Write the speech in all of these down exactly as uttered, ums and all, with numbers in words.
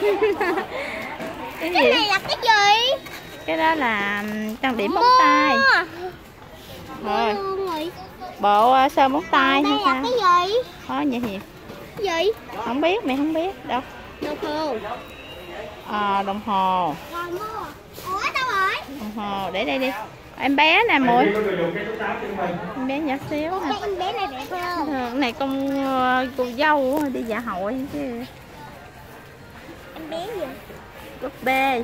Cái, cái gì? này là cái gì? Cái đó là trang điểm móng tay. Rồi. Bộ uh, sơn móng tay hay sao? Cái gì? Có vậy gì? Cái gì? Không biết, mẹ không biết đâu. Đồng hồ. À, đồng hồ. Ủa đâu rồi? Đồng hồ, để đây đi. Em bé nè muội. Em bé nhỏ xíu nè. Em bé này đẹp không? Cái này con cô dâu đi dạ hội chứ. Em bé gì? Búp bê.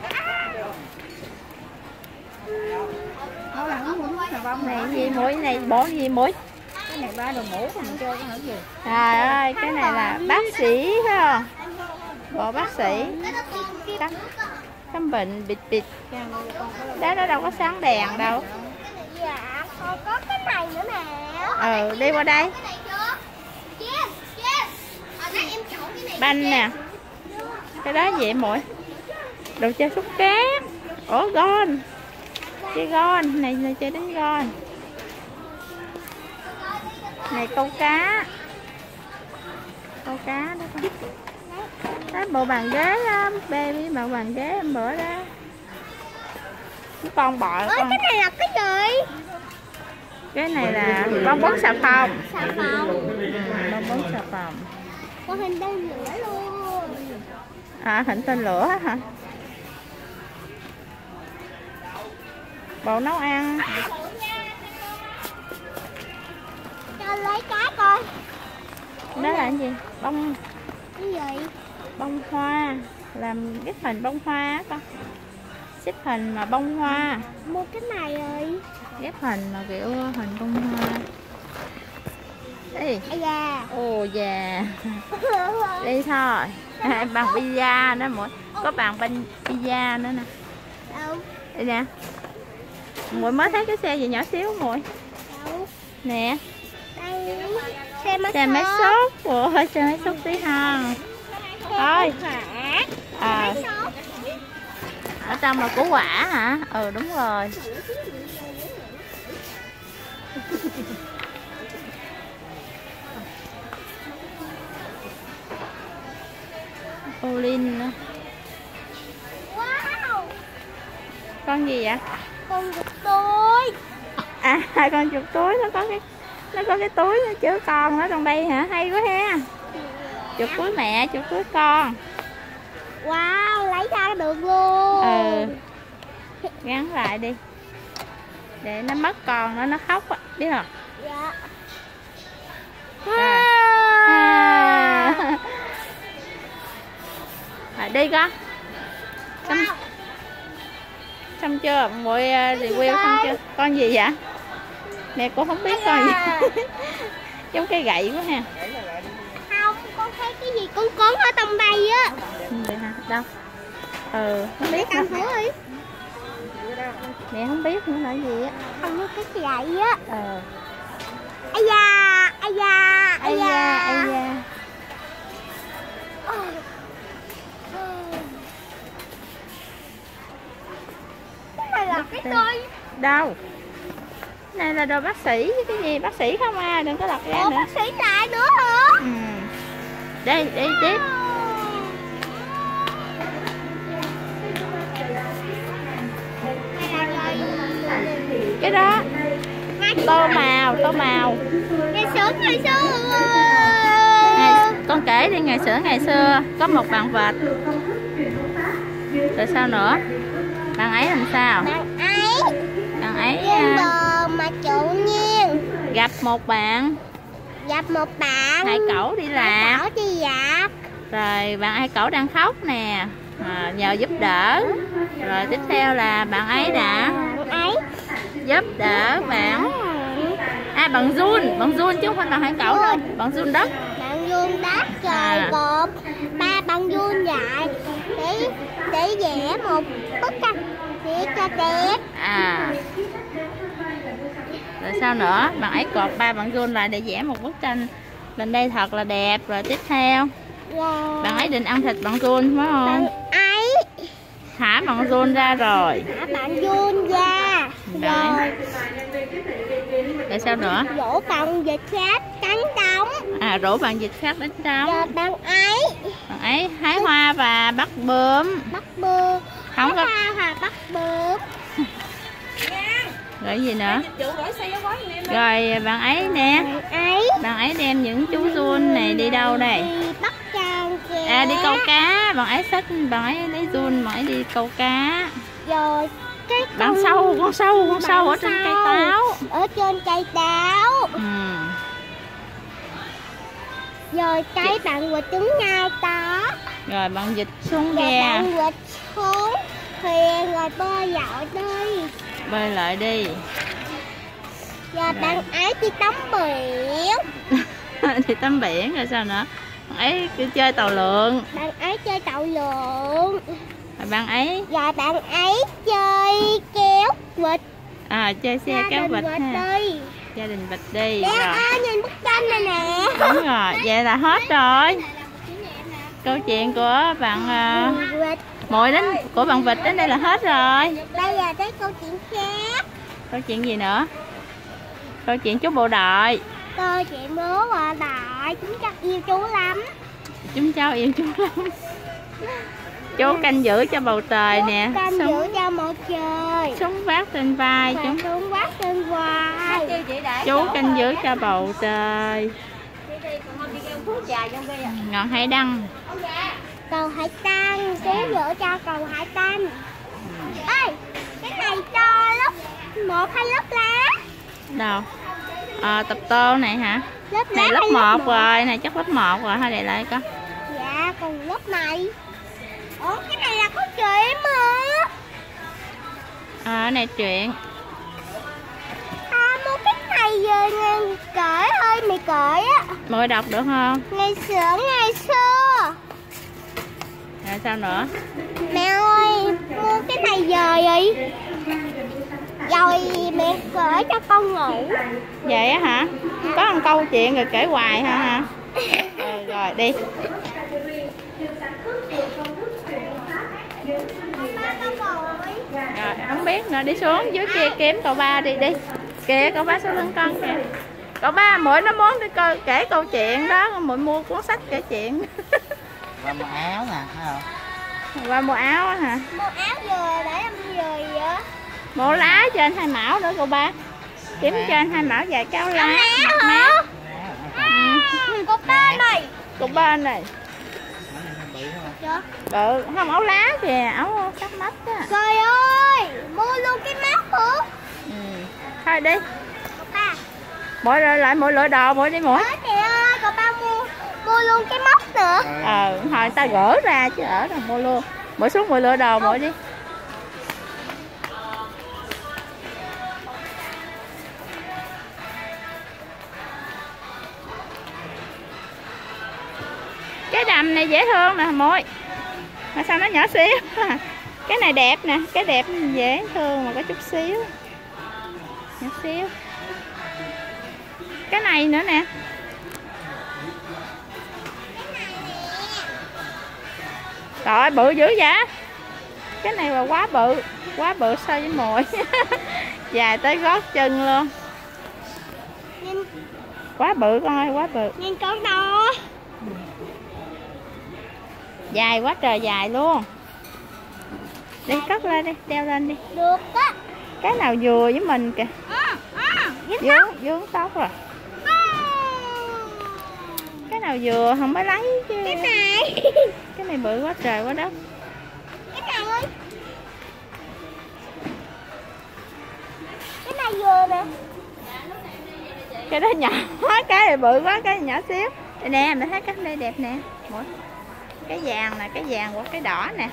Này gì muội, này bộ gì muội? Cái này ba đồ mũ mình chơi cái hả gì? Trời ơi, cái này là bác sĩ phải không? Bộ bác sĩ. Khám, khám bệnh bịt bịt. Đó nó đâu có sáng đèn đâu. Dạ, còn có cái này nữa nè. Ừ, đi qua đây. Banh nè. Cái đó gì muội? Đồ chơi xúc cát. Ủa gôn. Chơi gôn, này là chơi đánh gôn. Này câu cá. Câu cá đó con. Đó bộ bàn ghế đó, baby bộ bàn ghế em bữa đó. Cái con bọ Ủa, con. cái này là cái gì? Cái này là bong bóng xà phòng. Xà phòng. Ừ, bong bóng xà phòng. Có hình tên lửa luôn. À, hình tên lửa hả? Bộ nấu ăn. Cho lấy cá coi. Đó là cái gì? Bông. Cái gì? Bông hoa. Làm ghép hình bông hoa á con. Xếp hình mà bông hoa. Mua cái này rồi. Ghép hình mà kiểu hình bông hoa. Ê. Ây da. Ồ già. Đi thôi. À, bằng pizza đó muội. Có bàn bánh pizza nữa nè. Đâu? Đây nè. Muội mới thấy cái xe gì nhỏ xíu muội. Đâu? Nè. Đây. Xe máy Xe máy xốp. xốp. Ủa xe máy xốp tí ha. Thôi. À. Ở trong là củ quả hả? Ừ đúng rồi. Olin nữa. Wow. Con gì vậy? Con chuột túi. À con chuột túi nó có cái nó có cái túi nó chứa con ở trong đây hả? Hay quá ha. Chuột túi mẹ, chuột túi con. Wow, lấy ra được luôn. Ừ. Gắn lại đi. Để nó mất con nó nó khóc á, biết không? Dạ. À. À. À, đi con. Xong, Wow. xong chưa? Muội review xong chưa? Con gì vậy? Mẹ cũng không biết con gì. Giống cây gậy quá ha. Không, con thấy cái gì cứng cứng ở trong đây á. Vậy hả? Đâu? Ừ, không biết Con nữa. thử đi. Mẹ không biết nữa là gì á. Không biết cái gậy á. Ờ. Ây da, ây da, Ây da, ây da. Cái này là cái tôi. Đâu? Cái này là đồ bác sĩ chứ cái gì? Bác sĩ không à, đừng có lật ra Ủa, nữa. bác sĩ lại nữa hả? Ừ. Đi, đi tiếp. Cái đó tô màu, tô màu. Ngày xưa, ngày xưa. Ngày, con kể đi ngày xưa ngày xưa có một bạn vợt. Rồi sao nữa? Bạn ấy làm sao? Bạn ấy. Bạn ấy Trên bờ mà tự nhiên gặp một bạn. gặp một bạn. Hai cẩu đi lạc. Cẩu đi lạc. Rồi bạn hai cẩu đang khóc nè. À, nhờ giúp đỡ. Rồi tiếp theo là bạn ấy đã Bạn ấy giúp đỡ bạn. À bằng run, bằng run chứ không phải bằng hai cẩu đâu. Bằng run đất. bạn vuông đất rồi À. gộp ba bạn vuông lại để để vẽ một bức tranh để cho đẹp. À. Rồi sao nữa? Bạn ấy cột ba bạn run lại để vẽ một bức tranh lên đây thật là đẹp. Rồi tiếp theo Rồi. bạn ấy định ăn thịt bạn run phải không? Bạn ấy Thả bạn run ra rồi. thả bạn vuông ra. Đấy. Rồi Rồi sao nữa? dỗ con vịt khác cắn trống. À là rủ bạn vịt khác đến trống. Rồi bạn ấy. Bạn ấy hái hoa và bắt bướm. Bắt bướm. Không có. Hái hoa và bắt bướm. Rồi gì nữa? Rồi bạn ấy nè. Bạn ấy. Bạn ấy đem những chú giun này đi đâu đây? Đi bắt trăng kìa. À đi câu cá. Bạn ấy xách, bạn ấy lấy giun, bạn ấy đi câu cá. Rồi cái Bạn con sâu, con sâu, con sâu ở trên cây táo. Ở trên cây táo. Ừ. Rồi cái bạn vịt trứng ngay đó. Rồi bạn vịt xuống Rồi ghe. bạn vịt xuống thuyền rồi bơi dạo đi. Bơi lại đi. Rồi bạn ấy đi tắm biển. Thì tắm biển rồi sao nữa? Bạn ấy cứ chơi tàu lượn. Bạn ấy chơi tàu lượn. Rồi bạn ấy Rồi bạn ấy chơi kéo vịt. à chơi xe Gia kéo đình vịt ha. đi. Gia đình vịt đi. Để Rồi. ơi, nhìn bức tranh này nè. Đúng rồi, vậy là hết rồi. Câu chuyện của bạn uh, Vịt. Muội đến của bạn vịt đến đây là hết rồi. Bây giờ tới câu chuyện khác. Câu chuyện gì nữa? Câu chuyện chú bộ đội. Câu chuyện bố và đại chúng chắc yêu chú lắm. Chúng cháu yêu chú lắm. Chú canh giữ cho bầu trời nè. Canh giữ Súng, cho mọi trời. súng vác trên vai. Và Chúng súng vác trên vai. chú canh giữ cho bầu trời. Ngọn hải đăng. Cầu hải tăng, chú giữ cho cầu hải tăng. Ê, cái này cho lớp một hay lớp lá? Đâu? À, tập tô này hả? Lớp lá Này lớp hay một một? rồi, này chắc lớp một rồi, thôi để lại coi. Dạ, còn lớp này. Ủa, cái này là có chuyện mà. À, này chuyện. À, mua cái này về ngày cởi ơi, mày cởi á. Muội đọc được không? Ngày xưa, ngày xưa. Rồi sao nữa? Mẹ ơi, mua cái này về đi. Rồi mẹ cởi cho con ngủ. Vậy á hả? Có một câu chuyện rồi kể hoài ha hả? Ừ, rồi đi. Rồi không biết nữa, đi xuống dưới kia kiếm cậu ba đi đi. Kìa cậu ba sau lưng con kìa. Cậu ba muội nó muốn đi coi kể câu chuyện đó, muội mua cuốn sách kể chuyện. Và một áo nè, thấy không? Qua mua áo á hả? Mua áo vừa để làm gì vậy? Bộ lá trên hai mão nữa cậu ba. Kiếm trên hai mão vài cái áo lá. Áo hả? À, cô ba này. Cậu ba này. Bự không? Dạ. Bự, không áo lá kìa, áo sắc mắt á. Trời ơi, mua luôn cái mắt hả? Ừ. Thôi đi. Cô ba. Mỗi rồi lại mỗi lựa đồ mỗi đi mỗi. Đó kìa, cô ba mua mua luôn cái móc nữa. Ờ, hồi ta gỡ ra chứ ở đâu mua luôn. Mỗi xuống mỗi lựa đồ mỗi đi. Cái đầm này dễ thương nè muội. Mà sao nó nhỏ xíu? Cái này đẹp nè, cái đẹp dễ thương mà có chút xíu. Nhỏ xíu. Cái này nữa nè. Trời bự dữ vậy. Cái này là quá bự, quá bự so với muội. Dài tới gót chân luôn. Nhìn, Quá bự con ơi, quá bự. nhìn con đò. Dài quá trời dài luôn. Đi cất lên đi, đeo lên đi. Được á. Cái nào vừa với mình kìa. À, à, Dướng, dướng tóc rồi. Cái nào vừa không mới lấy chứ. cái này. Cái này bự quá trời quá đất. Cái này ơi. Cái này vừa nè. Cái đó nhỏ, cái này bự quá, cái này nhỏ xíu. Đây nè, mình thấy cái đây đẹp nè. Cái vàng nè, cái vàng của cái đỏ nè.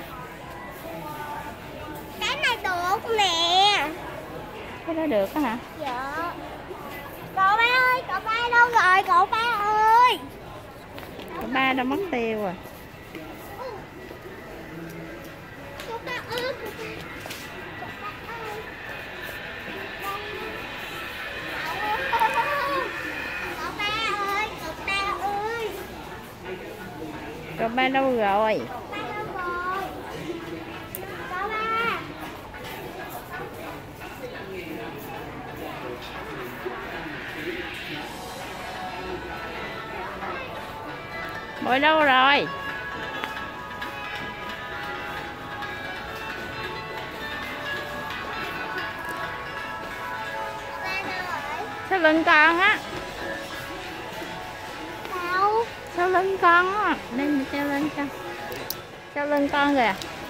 Cái này được nè. Cái đó được á hả? Dạ. Cậu ba ơi, cậu ba đâu rồi, cậu ba ơi. Cậu ba đâu mất tiêu rồi. Cậu ba ơi. Cậu ba ơi, cậu ba ơi. Cậu ba đâu rồi? Ba đâu rồi? Cậu ba. Bội đâu rồi? Ra đâu rồi? Sau lưng con á. Đâu? Sau lưng con á. Đây mình treo lên cho. Sau lưng con kìa.